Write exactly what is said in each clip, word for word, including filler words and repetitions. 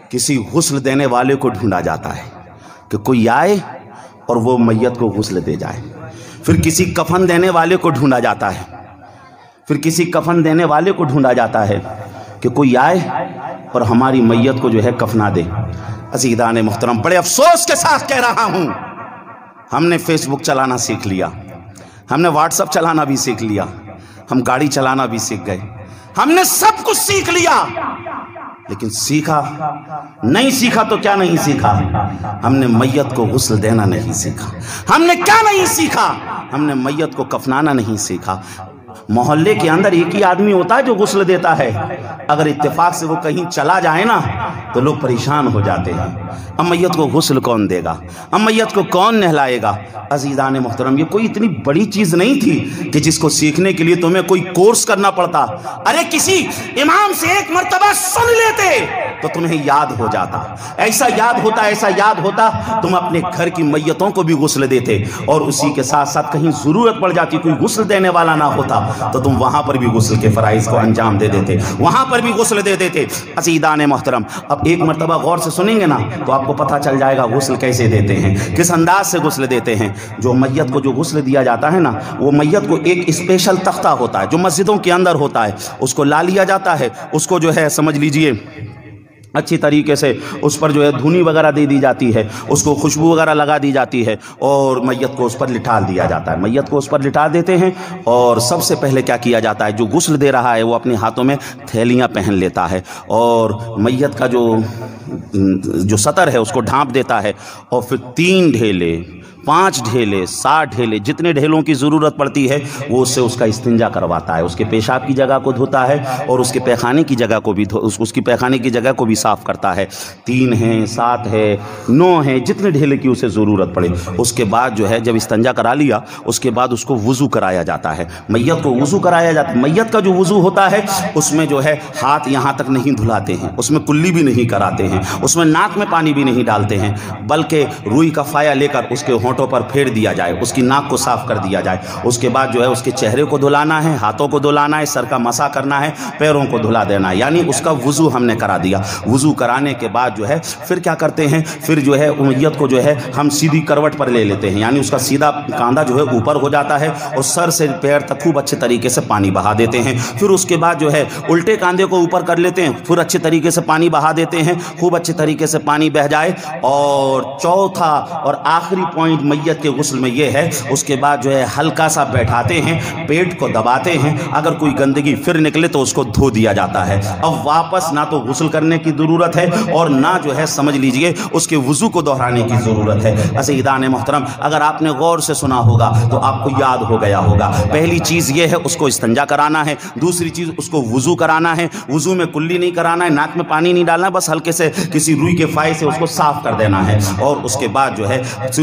کسی غسل دینے والے کو ڈھونڈا جاتا ہے کہ کوئی آئے اور وہ میت کو غسل دے جائے. پھر کسی کفن دینے والے کو ڈھونڈا جاتا ہے پھر کسی کفن دینے والے کو ڈھونڈا جاتا ہے کہ کوئی آئے اور ہماری میت کو جو ہے کفنا دے. عزیزان محترم، بڑے افسوس کے ساتھ کہہ رہا ہوں، ہم نے فیس بک چلانا سیکھ لیا، ہم نے واٹس ایپ چلانا بھی سیکھ لیا، ہم گاڑی چلانا بھی سیکھ گئے، ہم نے سب کچھ سیکھ لیا، لیکن سیکھا نہیں سیکھا تو کیا نہیں سیکھا؟ ہم نے میت کو غسل دینا نہیں سیکھا. ہم نے کیا نہیں سیکھا؟ ہم نے میت کو کفنانا نہیں سیکھا. محلے کے اندر ایک ہی آدمی ہوتا ہے جو غسل دیتا ہے، اگر اتفاق سے وہ کہیں چلا جائے نا تو لوگ پریشان ہو جاتے ہیں. اب میت کو غسل کون دے گا؟ اب میت کو کون نہلائے گا؟ عزیزان محترم، یہ کوئی اتنی بڑی چیز نہیں تھی کہ جس کو سیکھنے کے لیے تمہیں کوئی کورس کرنا پڑتا. ارے کسی امام سے ایک مرتبہ سن لیتے تو تمہیں یاد ہو جاتا. ایسا یاد ہوتا ایسا یاد ہوتا تم اپنے گھر کی میتوں کو بھی غسل دیتے، اور اسی کے ساتھ ساتھ کہیں ضرورت پڑ جاتی، کوئی غسل دینے والا نہ ہوتا تو تم وہاں پر بھی غسل کے فرائض کو انجام دے دیتے، وہاں پر بھی غسل دے دیتے. عزیزان محترم، اب ایک مرتبہ غور سے سنیں گے نا تو آپ کو پتہ چل جائے گا غسل کیسے دیتے ہیں، کس انداز سے غسل دیتے ہیں. جو میت کو جو غسل دیا جاتا ہے نا، وہ میت کو ایک اسپیشل تختہ ہوتا ہے جو مسجدوں کے اندر ہوتا ہے، اس کو لا لیا جاتا ہے، اس کو جو ہے سمجھ لیجئے اچھی طریقے سے اس پر جو ہے دھونی وغیرہ دے دی جاتی ہے، اس کو خوشبو وغیرہ لگا دی جاتی ہے، اور میت کو اس پر لٹھا دیا جاتا ہے. میت کو اس پر لٹھا دیتے ہیں، اور سب سے پہلے کیا کیا جاتا ہے، جو غسل دے رہا ہے وہ اپنے ہاتھوں میں تھیلیاں پہن لیتا ہے، اور میت کا جو جو سطر ہے اس کو ڈھانپ دیتا ہے، اور پھر تین ڈھیلے، پانچ ڈھیلے، سات ڈھیلے، جتنے ڈھیلوں کی ضرورت پڑتی ہے وہ اس سے اس کا استنجا کرواتا ہے، اس کے پیشاب کی جگہ کو دھوتا ہے اور اس کے پیخانے کی جگہ کو بھی اس کی پیخانے کی جگہ کو بھی صاف کرتا ہے. تین ہیں، سات ہے، نو ہیں، جتنے ڈھیلے کی اسے ضرورت پڑے. اس کے بعد جو ہے جب استنجا کرا لیا اس کے بعد اس کو وضو کرایا جاتا ہے. میت کو وضو کرایا جاتا ہے. میت کا جو وضو ہوتا ہے اس میں جو ہے ہاتھ یہاں تک نہیں دھلاتے ہیں، اس میں کلی بھی نہیں کراتے ہیں، اس میں ناک میں پانی بھی نہیں ڈالتے ہیں، بلکہ روئی کا فایا لے کر اس کے ہونٹ پر پھیر دیا جائے، اس کی ناک کو صاف کر دیا جائے. اس کے بعد جو ہے اس کے چہرے کو دھلانا ہے، ہاتھوں کو دھلانا ہے، سر کا مسح کرنا ہے، پیروں کو دھلا دینا ہے، یعنی اس کا وضو ہم نے کرا دیا. وضو کرانے کے بعد جو ہے پھر کیا کرتے ہیں، پھر جو ہے میت کو جو ہے ہم سیدھی کروٹ پر لے لیتے ہیں، یعنی اس کا سیدھا کاندھا جو ہے اوپر ہو جاتا ہے، اور سر سے پیر تک خوب اچھے طریقے سے پانی بہا دیتے ہیں. پھر اس کے بعد جو ہے الٹے کاندھے کو اوپر کر لیتے ہیں، پھر اچھے طریقے سے پانی بہا دیتے ہیں، خوب اچھے طریقے سے پانی بہ جائے. اور چوتھا اور آخری پوائنٹ میت کے غسل میں یہ ہے، اس کے بعد جو ہے ہلکا سا بیٹھاتے ہیں، پیٹ کو دباتے ہیں، اگر کوئی گندگی پھر نکلے تو اس کو دھو دیا جاتا ہے. اب واپس نہ تو غسل کرنے کی ضرورت ہے اور نہ جو ہے سمجھ لیجئے اس کے وضو کو دہرانے کی ضرورت ہے. عزیزان محترم، اگر آپ نے غور سے سنا ہوگا تو آپ کو یاد ہو گیا ہوگا. پہلی چیز یہ ہے اس کو استنجا کرانا ہے، دوسری چیز اس کو وضو کرانا ہے. وضو میں کلی نہیں کرانا ہے، ناک میں پانی نہیں ڈالنا، بس ہلکے سے کسی روئی کے فائے سے اس کو صاف کر دینا ہے. اور اس کے بعد جو ہے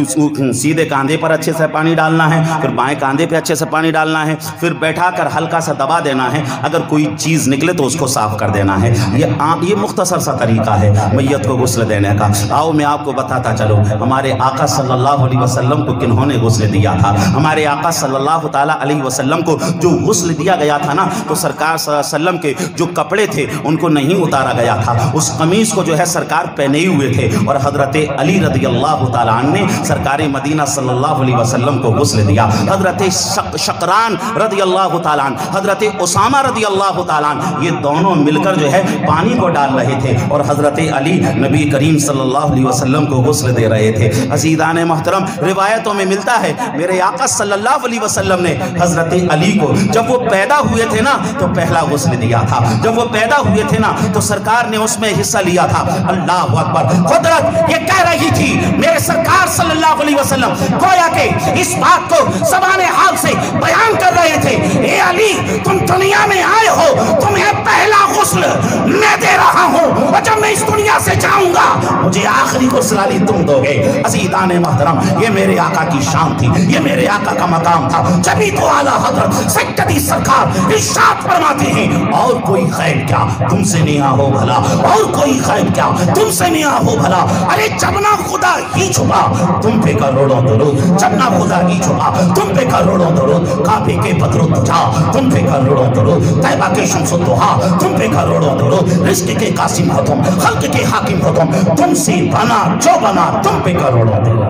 سیدھے کاندھے پر اچھے سے پانی ڈالنا ہے، پھر بائیں کاندھے پہ اچھے سے پانی ڈالنا ہے، پھر بیٹھا کر ہلکا سا دبا دینا ہے، اگر کوئی چیز نکلے تو اس کو صاف کر دینا ہے. یہ یہ مختصر سا طریقہ ہے میت کو غسل دینے کا. آؤ میں آپ کو بتاتا چلوں ہمارے آقا صلی اللہ علیہ وسلم کو کنہوں نے غسل دیا تھا. ہمارے آقا صلی اللہ تعالیٰ علیہ وسلم کو جو غسل دیا گیا تھا نا، تو سرکار صلی اللہ علیہ وسلم کے جو کپڑے تھے ان کو نہیں اتارا گیا تھا، اس قمیص کو جو ہے سرکار پہنے ہوئے تھے، اور حضرت علی رضی اللہ تعالیٰ عنہ نے سرکار مدینہ صلی اللہ علیہ وسلم کو غسل دیا. حضرت شقران رضی اللہ تعالیٰ عنہ، حضرت اسامہ رضی اللہ تعالیٰ عنہ، یہ دونوں مل کر جو ہے پانی کو ڈال رہے تھے، اور حضرت علی نبی کریم صلی اللہ علیہ وسلم کو غسل دے رہے تھے. عزیزان محترم، روایتوں میں ملتا ہے میرے آقا صلی اللہ علیہ وسلم نے حضرت علی کو جب وہ پیدا ہوئے تھے نا تو پہلا غسل دیا تھا. جب وہ پیدا ہوئے تھے نا تو سرکار نے اس میں حصہ لیا تھا. اللہ اکبر! قدرت یہ کہہ رہی تھی، میرے سرکار صلی اللہ علیہ وسلم گویا کہ اس بات کو زبان حال سے بیان کر رہے تھے، اے علی تم دنیا میں آئے ہو، تمہیں پہلا غسل میں دے رہا ہوں، اور جب میں اس دنیا سے جاؤں گا مجھے آخری غسل علی تم دو گے. عزیزان محترم، یہ میرے آقا کی شان تھی، یہ میرے آقا کا مقام تھا. جبھی تو اعلیٰ حضرت سیدی سرکار ارشاد فرماتے ہیں، اور کوئی غیب کیا تم سے نیا ہو بھلا، اور کوئی غیب کیا تم سے نیا ہو بھلا. ارے جب نہ خدا ہی چھپا تم پہ کرو करोड़ों दुरूद, जन्ना खुदा की छुपा तुम पे करोड़ों दुरूद, काबे के बदरुद तुझा तुम पे करोड़ों दुरूद, तैबा के शम्सुद दुहा तुम पे करोड़ों दुरूद, रिज़्क़ के कासिम हो तुम, खल्क़ के हाकिम हो तुम, तुमसे बना जो बना तुम पे करोड़ों दुरूद।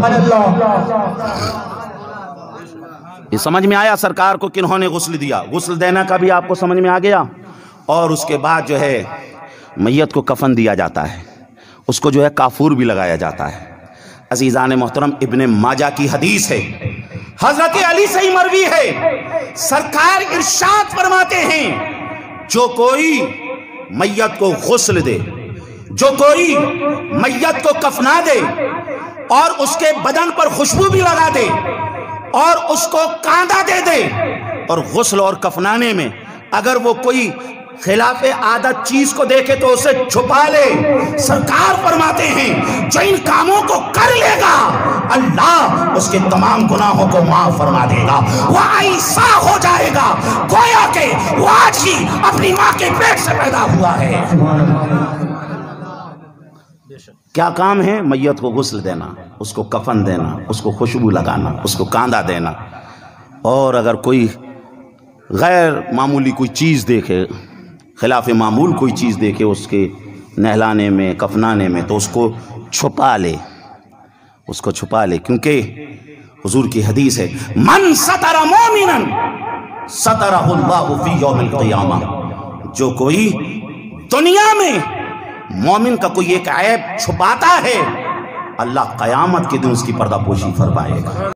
ये समझ में आया सरकार को किन्होंने गुस्ल दिया? गुस्ल देना का भी आपको समझ में आ गया। और उसके बाद जो है मैयत को कफन दिया जाता है, उसको जो है काफूर भी लगाया जाता है। अजीज़ान मोहतरम, इब्ने माजा की हदीस है, हजरत अली से ही मरवी है, सरकार इरशाद फरमाते हैं, जो कोई मैयत को गुस्ल दे, जो कोई मैयत को कफना दे और उसके बदन पर खुशबू भी लगा दे और उसको कांदा दे दे, और गुस्ल और कफनाने में अगर वो कोई खिलाफे आदत चीज को देखे तो उसे छुपा ले, सरकार फरमाते हैं जो इन कामों को कर लेगा अल्लाह उसके तमाम गुनाहों को माफ फरमा देगा, वो ऐसा हो जाएगा गोया के वो आज ही अपनी माँ के पेट से पैदा हुआ है। क्या काम है? मैयत को गुस्ल देना, उसको कफन देना, उसको खुशबू लगाना, उसको कांदा देना। और अगर कोई गैर मामूली कोई चीज़ देखे, खिलाफ मामूल कोई चीज़ देखे उसके नहलाने में, कफनाने में, तो उसको छुपा ले, उसको छुपा ले, क्योंकि हुजूर की हदीस है, मन सतरा मोमिनन सतरहुल्लाहु फी यौमिल क़ियामा, जो कोई दुनिया में मोमिन का कोई एक ऐब छुपाता है, अल्लाह क़यामत के दिन उसकी पर्दापोशी फरमाएगा।